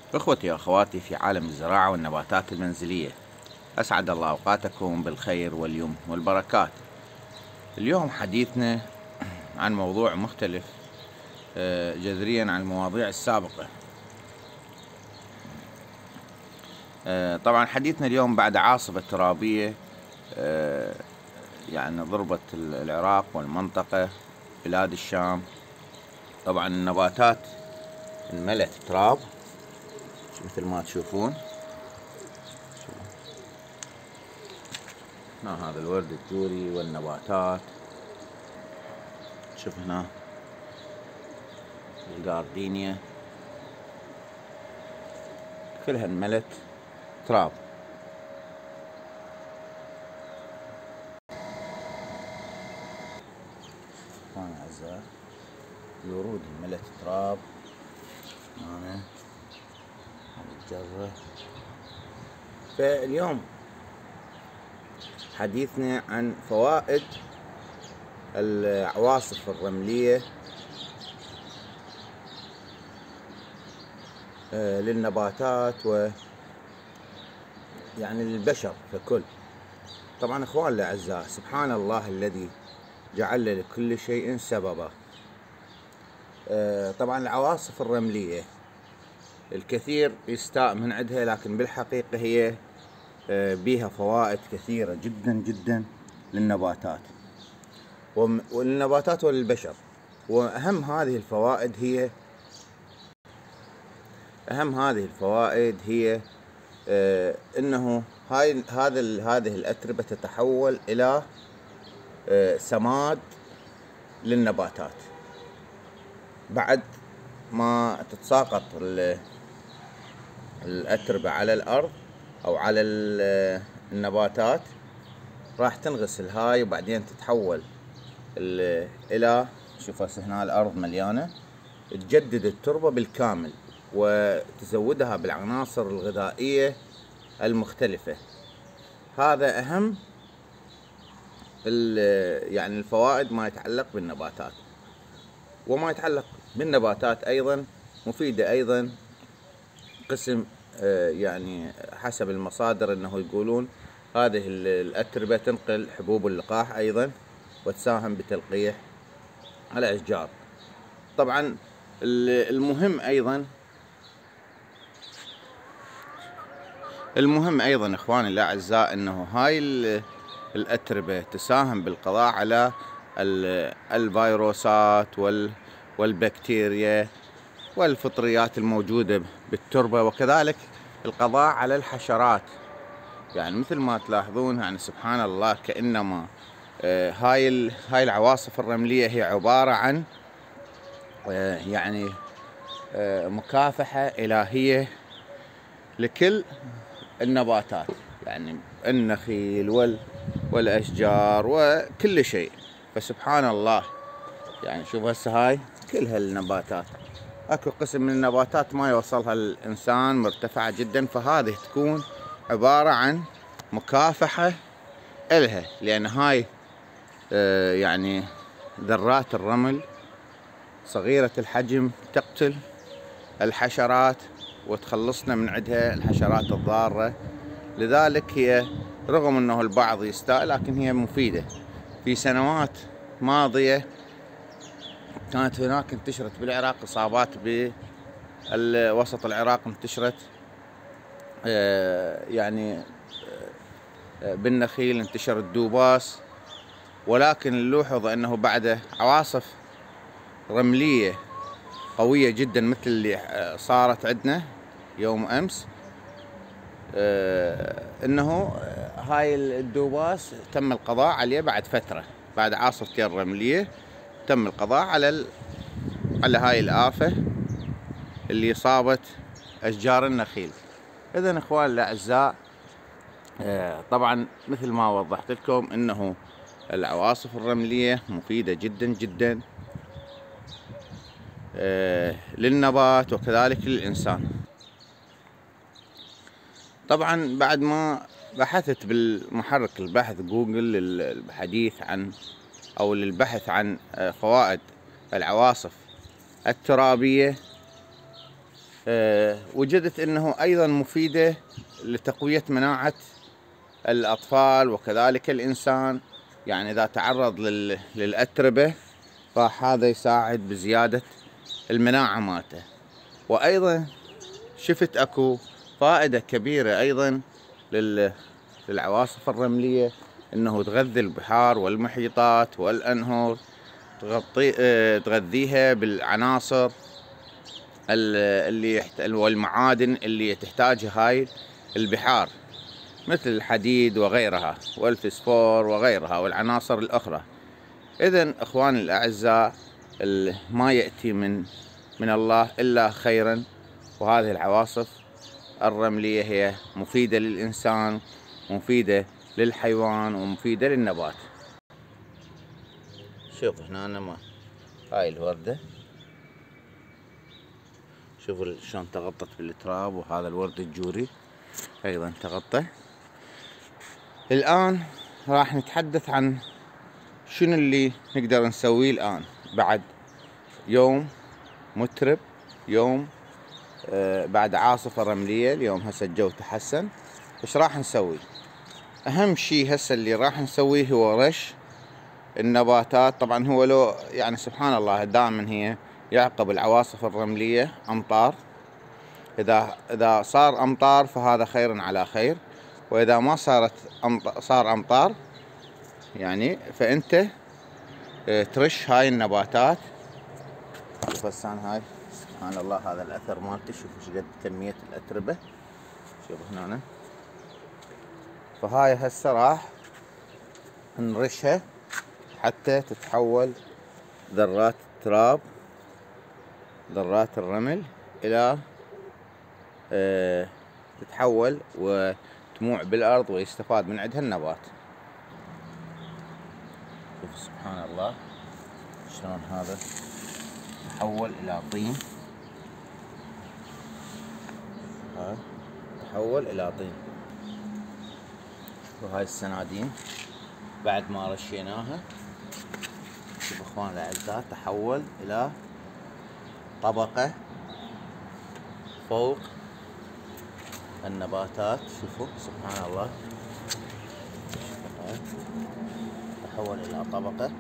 إخوتي وأخواتي في عالم الزراعة والنباتات المنزلية، أسعد الله أوقاتكم بالخير واليمن والبركات. اليوم حديثنا عن موضوع مختلف جذريا عن المواضيع السابقة. طبعا حديثنا اليوم بعد عاصفة ترابية يعني ضربت العراق والمنطقة بلاد الشام. طبعا النباتات انملت تراب مثل ما تشوفون. هنا هذا الورد الجوري والنباتات، شوف هنا الجاردينيا كلها انملت تراب. هنا أعزائي الورود انملت تراب. هنا الجرة. فاليوم حديثنا عن فوائد العواصف الرملية للنباتات يعني للبشر ككل. طبعا اخوان الاعزاء، سبحان الله الذي جعل لكل شيء سببا. طبعا العواصف الرملية الكثير يستاء من عندها، لكن بالحقيقة هي بيها فوائد كثيرة جدا جدا للنباتات وللنباتات وللبشر. وأهم هذه الفوائد هي أنه هذه الأتربة تتحول إلى سماد للنباتات بعد ما تتساقط الأتربة على الأرض أو على النباتات. راح تنغسل هاي وبعدين تتحول إلى، شوف هسه هنا الأرض مليانة، تجدد التربة بالكامل وتزودها بالعناصر الغذائية المختلفة. هذا أهم يعني الفوائد ما يتعلق بالنباتات. وما يتعلق بالنباتات أيضا مفيدة أيضا، قسم يعني حسب المصادر أنه يقولون هذه الأتربة تنقل حبوب اللقاح أيضا وتساهم بتلقيح الأشجار. طبعا المهم أيضا إخواني الأعزاء أنه هاي الأتربة تساهم بالقضاء على الفيروسات والبكتيريا والفطريات الموجودة بالتربة، وكذلك القضاء على الحشرات. يعني مثل ما تلاحظون، يعني سبحان الله، كأنما هاي العواصف الرملية هي عبارة عن يعني مكافحة إلهية لكل النباتات، يعني النخيل والأشجار وكل شيء. فسبحان الله، يعني شوف هسه هاي كل هالنباتات، اكو قسم من النباتات ما يوصلها الانسان، مرتفعة جدا، فهذه تكون عبارة عن مكافحة إلها، لأن هاي يعني ذرات الرمل صغيرة الحجم تقتل الحشرات وتخلصنا من عندها الحشرات الضارة. لذلك هي رغم أنه البعض يستاء لكن هي مفيدة. في سنوات ماضية كانت هناك انتشرت بالعراق إصابات بوسط العراق، انتشرت يعني بالنخيل، انتشر الدوباس. ولكن نلوحظ أنه بعد عواصف رملية قوية جدا مثل اللي صارت عندنا يوم أمس، أنه هاي الدوباس تم القضاء عليه بعد فترة، بعد عاصفتين رملية تم القضاء على هاي الآفة اللي صابت أشجار النخيل. إذن إخواني الأعزاء، طبعا مثل ما وضحت لكم أنه العواصف الرملية مفيدة جدا جدا للنبات وكذلك للإنسان. طبعا بعد ما بحثت بالمحرك البحث جوجل للحديث عن أو للبحث عن فوائد العواصف الترابية، وجدت أنه أيضا مفيدة لتقوية مناعة الأطفال وكذلك الإنسان. يعني إذا تعرض للأتربة فهذا يساعد بزيادة المناعة مالته. وأيضا شفت أكو فائدة كبيرة أيضا للعواصف الرملية، أنه تغذي البحار والمحيطات والأنهار، تغذيها بالعناصر والمعادن اللي تحتاجها هاي البحار، مثل الحديد وغيرها والفسفور وغيرها والعناصر الأخرى. إذن إخواني الأعزاء، ما يأتي من الله إلا خيرا، وهذه العواصف الرملية هي مفيدة للإنسان، مفيدة للحيوان، ومفيدة للنبات. شوف هنا هاي الوردة، شوفوا شلون تغطت بالتراب، وهذا الورد الجوري أيضا تغطى. الآن راح نتحدث عن شنو اللي نقدر نسويه الآن بعد يوم مترب، يوم بعد عاصفة رملية. اليوم هسه الجو تحسن. ايش راح نسوي؟ اهم شيء هسه اللي راح نسويه هو رش النباتات. طبعا هو لو يعني سبحان الله دائما هي يعقب العواصف الرملية أمطار. إذا صار أمطار فهذا خير على خير، وإذا ما صار أمطار يعني فأنت ترش هاي النباتات. شوف هسه هاي سبحان الله هذا الأثر مالته، شوفوا ايش قد كمية الأتربة، شوفوا هنا. فهاي هسه راح نرشها حتى تتحول ذرات التراب، ذرات الرمل، إلى تتحول وتموع بالأرض ويستفاد من عندها النبات. شوف سبحان الله شلون هذا تحول إلى طين، تحول إلى طين. وهاي السنادين بعد ما رشيناها، شوف اخوان الاعزاء، تحول الى طبقة فوق النباتات. شوفوا سبحان الله، تحول الى طبقة.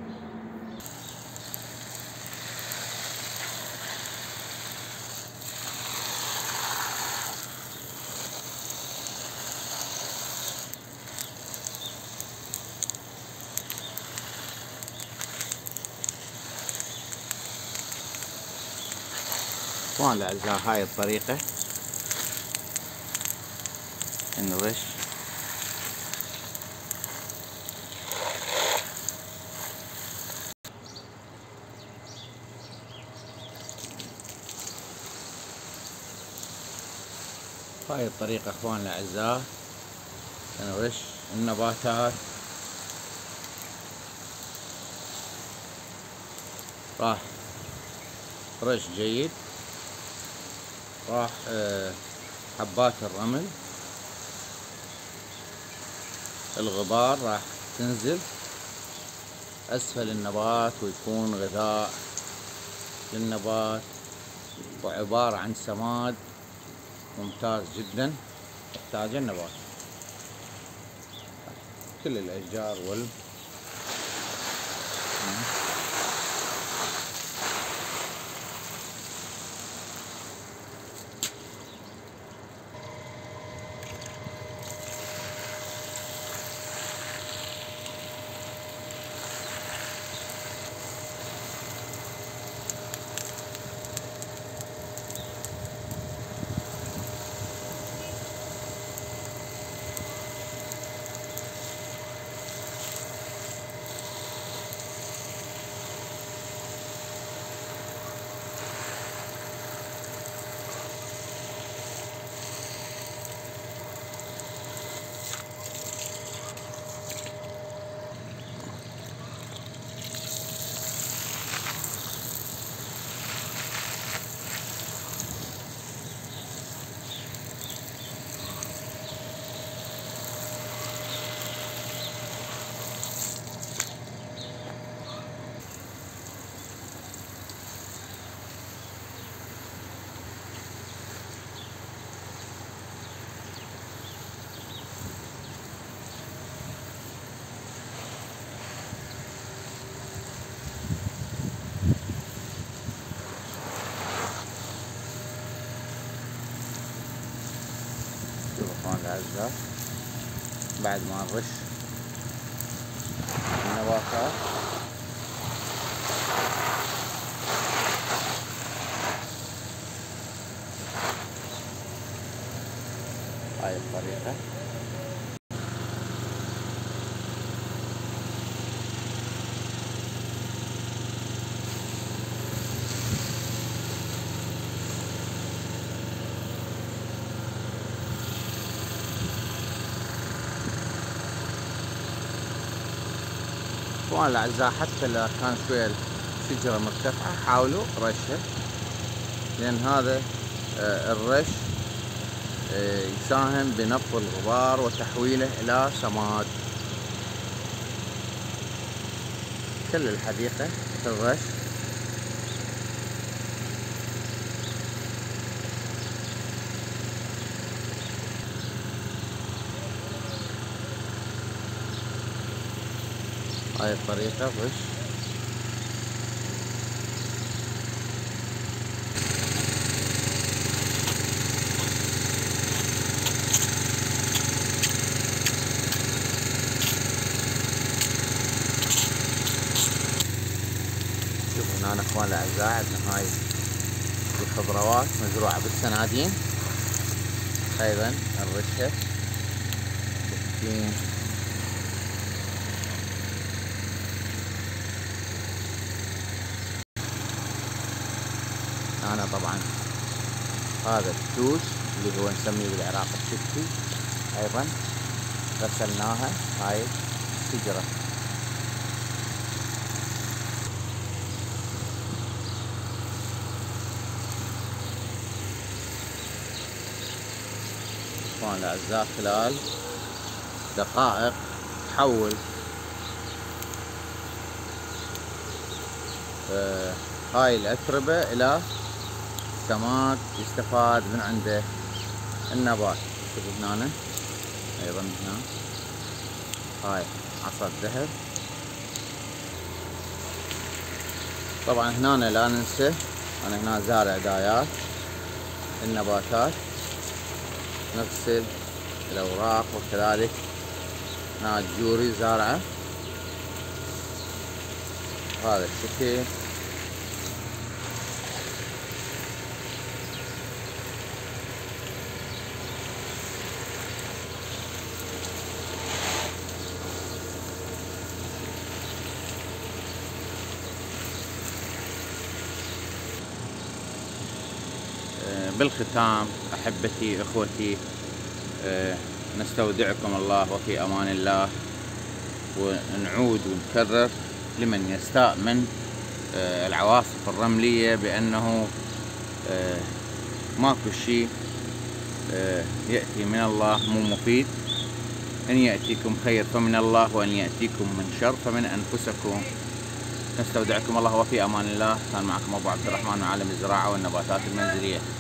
اخوان الاعزاء، هاي الطريقة نرش هاي الطريقة اخوان الاعزاء نرش النباتات. راح رش جيد، راح حبات الرمل الغبار راح تنزل أسفل النبات، ويكون غذاء للنبات وعبارة عن سماد ممتاز جدا يحتاجه النبات. كل الأشجار شوفوا اخوان الاعزاء بعد ما نرش النباتات هاي الطريقة. اخوان الاعزاء حتى لو كان شوية الشجرة مرتفعة حاولوا رشها، لان هذا الرش يساهم بنفض الغبار وتحويله الى سماد. كل الحديقة الرش. هاي الطريقة الرش. شوفوا هنا اخوان الاعزاء عندنا هاي الخضروات مزروعة بالسنادين، ايضا نرشها بالسكين. أنا طبعا هذا التوش اللي هو نسميه بالعراق الشتي، أيضا غسلناها هاي الشجرة. اخوان الاعزاء خلال دقائق تحول هاي الأتربة إلى سماد يستفاد من عنده النبات. شوفوا هنا أيضا هنا هاي عصا الذهب. طبعا هنا لا ننسى أنا هنا زارع دايات النباتات، نغسل الأوراق، وكذلك هنا الجوري زارعة هذا الشكل. بالختام أحبتي إخوتي، نستودعكم الله وفي أمان الله، ونعود ونكرر لمن يستاء من العواصف الرملية بأنه ماكو شيء يأتي من الله مو مفيد. إن يأتيكم خير فمن الله، وإن يأتيكم من شر فمن أنفسكم. نستودعكم الله وفي أمان الله. كان معكم أبو عبد الرحمن من عالم الزراعة والنباتات المنزلية.